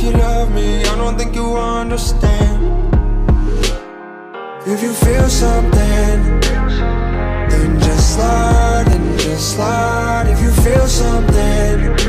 if you love me, I don't think you understand. If you feel something, then just slide, and just slide. If you feel something,